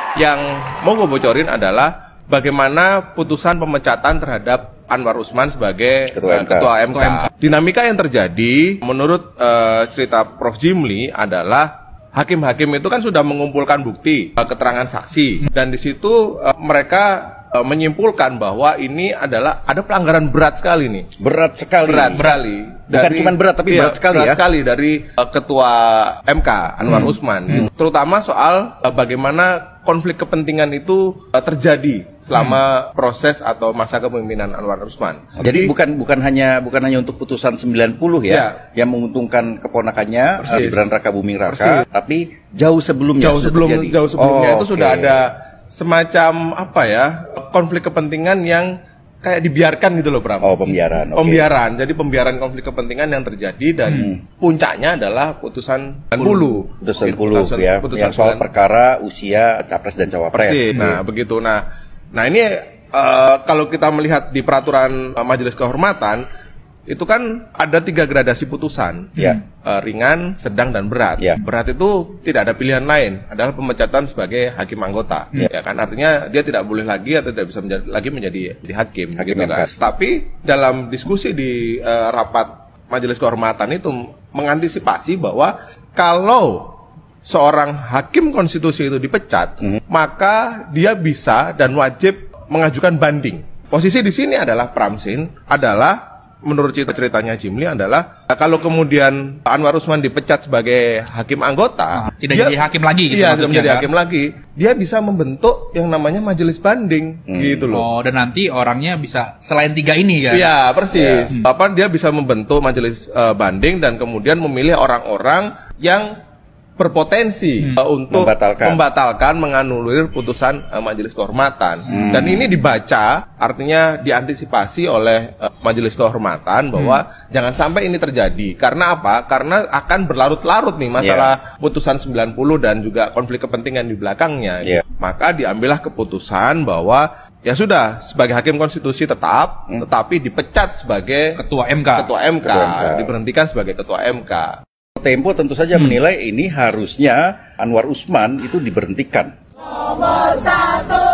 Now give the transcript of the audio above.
yang mau gue bocorin adalah bagaimana putusan pemecatan terhadap Anwar Usman sebagai Ketua MK. Dinamika yang terjadi menurut cerita Prof. Jimli adalah hakim-hakim itu kan sudah mengumpulkan bukti, keterangan saksi, dan di situ mereka menyimpulkan bahwa ini adalah ada pelanggaran berat sekali nih. Berat sekali. Bukan cuma berat tapi berat sekali berat sekali dari Ketua MK Anwar Usman. Terutama soal bagaimana konflik kepentingan itu terjadi selama proses atau masa kepemimpinan Anwar Usman. Jadi bukan hanya untuk putusan 90 ya, yang menguntungkan keponakannya Gibran Raka Buming Raka, tapi jauh sebelumnya itu sudah ada semacam konflik kepentingan yang kayak dibiarkan gitu loh, Bram. Pembiaran. Jadi pembiaran konflik kepentingan yang terjadi dan puncaknya adalah putusan 90. Putusan yang soal perkara usia capres dan cawapres. Nah, begitu. Nah ini kalau kita melihat di peraturan Majelis Kehormatan itu kan ada 3 gradasi putusan, ringan, sedang, dan berat. Berat itu tidak ada pilihan lain, adalah pemecatan sebagai hakim anggota, ya kan, artinya dia tidak boleh lagi atau tidak bisa menjadi hakim gitu kan. Tapi dalam diskusi di rapat Majelis Kehormatan itu mengantisipasi bahwa kalau seorang hakim konstitusi itu dipecat, maka dia bisa dan wajib mengajukan banding. Posisi di sini adalah Pramsin adalah menurut ceritanya Jimli adalah kalau kemudian Anwar Usman dipecat sebagai hakim anggota, tidak jadi hakim lagi gitu. Iya, tidak menjadi hakim lagi. Dia bisa membentuk yang namanya majelis banding gitu loh. Oh, dan nanti orangnya bisa selain 3 ini kan? Iya, persis. Dia bisa membentuk majelis banding dan kemudian memilih orang-orang yang berpotensi untuk membatalkan, menganulir putusan Majelis Kehormatan. Dan ini dibaca, artinya diantisipasi oleh Majelis Kehormatan bahwa jangan sampai ini terjadi. Karena apa? Karena akan berlarut-larut nih masalah putusan 90 dan juga konflik kepentingan di belakangnya. Maka diambillah keputusan bahwa ya sudah, sebagai hakim konstitusi tetap, tetapi dipecat sebagai Ketua MK, diberhentikan sebagai Ketua MK. Tempo tentu saja menilai ini harusnya Anwar Usman itu diberhentikan. Nomor 1